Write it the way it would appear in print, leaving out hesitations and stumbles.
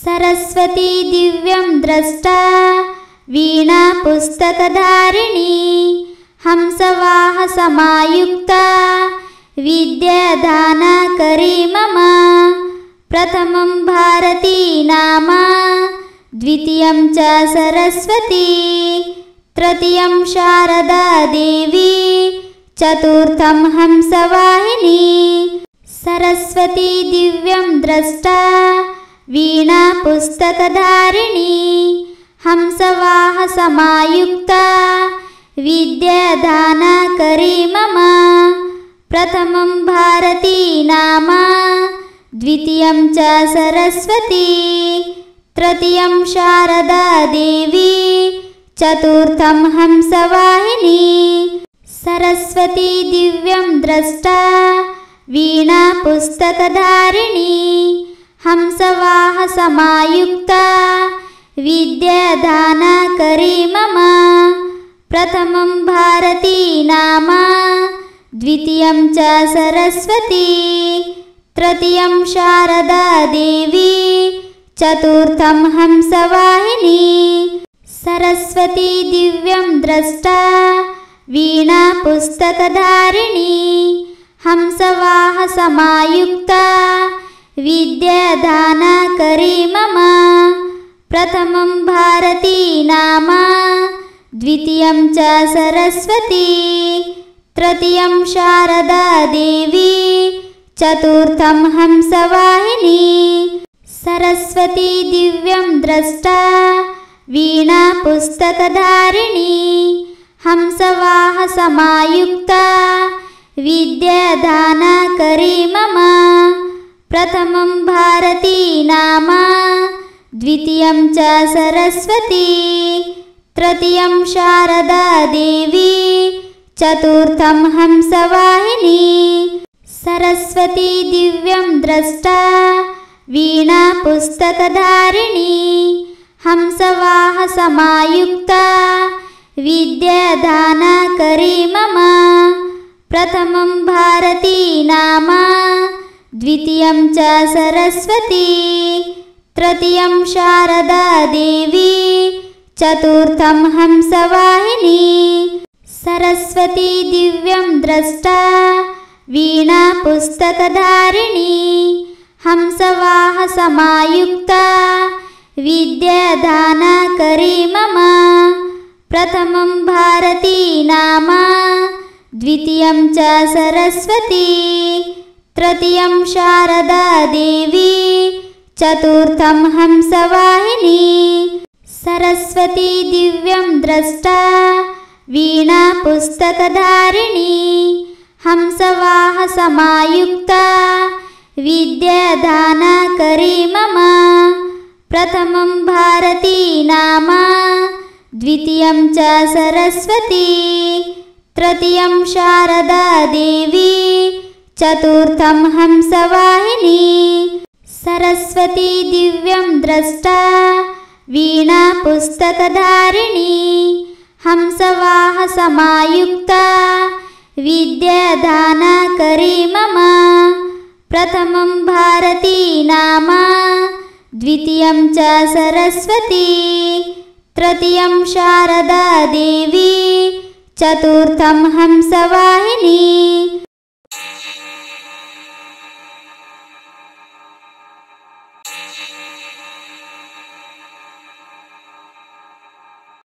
सरस्वती दिव्यं द्रष्टा वीणा पुस्तकधारिणी हंसवाह समायुक्ता विद्यादानकरी मम प्रथमं भारती नाम द्वितीयं च सरस्वती तृतीयं शारदा देवी चतुर्थं हंसवाहिनी सरस्वती दिव्यं द्रष्टा वीणा पुस्तकधारिणी हंसवाह समायुक्ता विद्यादानकरी मम प्रथमं भारती नाम द्वितीयं च सरस्वती तृतीयं शारदा देवी चतुर्थं हंसवाहिनी सरस्वती दिव्यं द्रष्टा वीणा पुस्तकधारिणी हंसवाह समायुक्ता विद्यादानकरी मम प्रथमं भारती नाम द्वितीयं च सरस्वती तृतीयं शारदा देवी चतुर्थं हंसवाहिनी सरस्वती दिव्यं द्रष्टा वीणा पुस्तकधारिणी हंसवाह समायुक्ता विद्यादानकरी मम प्रथमं भारती नाम द्वितीयं च सरस्वती तृतीयं शारदा देवी चतुर्थं हंसवाहिनी सरस्वती दिव्यं द्रष्टा वीणा पुस्तकधारिणी हंसवाह समायुक्ता विद्यादानकरी मम प्रथमं भारती नाम द्वितीयं च सरस्वती तृतीयं शारदा देवी चतुर्थं हंसवाहिनी सरस्वती दिव्यं द्रष्टा वीणा पुस्तकधारिणी हंसवाह समायुक्ता विद्यादानकरी मम प्रथमं भारती नाम द्वितीयं च सरस्वती तृतीयं शारदा देवी चतुर्थं हंसवाहिनी सरस्वती दिव्यं द्रष्टा वीणा पुस्तकधारिणी हंसवाह समायुक्ता विद्यादानकरी मम प्रथमं भारती नाम द्वितीयं च सरस्वती तृतीयं शारदा देवी चतुर्थं हंसवाहिनी सरस्वती दिव्यं द्रष्टा वीणा पुस्तकधारिणी हंसवाह समायुक्ता विद्यादानकरी मम प्रथमं भारती नाम द्वितीयं च सरस्वती तृतीयं शारदा देवी चतुर्थं हंसवाहिनी सरस्वती दिव्यं द्रष्टा वीणा पुस्तकधारिणी हंसवाह समायुक्ता विद्यादानकरी मम प्रथमं भारती नाम द्वितीयं च सरस्वती तृतीयं शारदा देवी चतुर्थं हंसवाहिनी